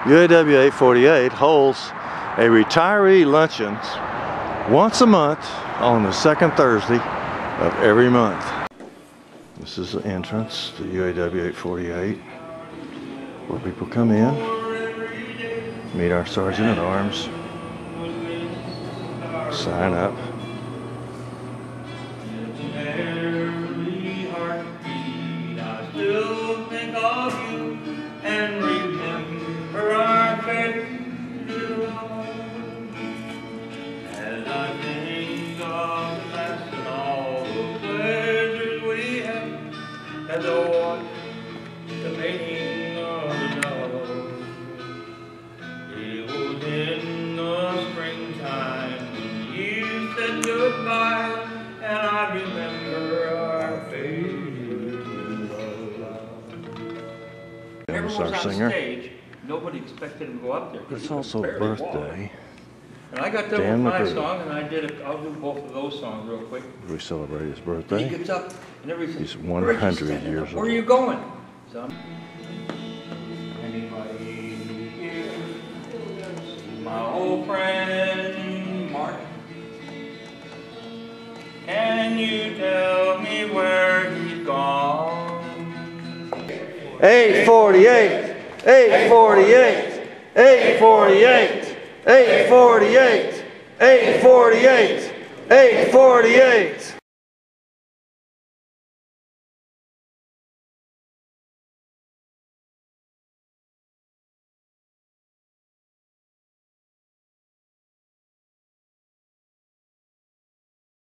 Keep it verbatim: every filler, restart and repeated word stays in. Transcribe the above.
U A W eight forty-eight holds a retiree luncheon once a month on the second Thursday of every month. This is the entrance to U A W eight forty-eight, where people come in, meet our Sergeant at Arms, sign up. Adore the making of love. It was in the springtime when you said goodbye, and I remember our favorite love. There's our singer. Stage, nobody expected him to go up there. It's also a birthday. And I got done with my song, and I did it. I'll do both of those songs real quick. We celebrate his birthday. He gets up and everything. He's one hundred years old. Where are you going? So, anybody here? My old friend Mark. Can you tell me where he's gone? eight forty-eight, eight forty-eight, eight forty-eight, eight forty-eight, eight forty-eight, eight forty-eight.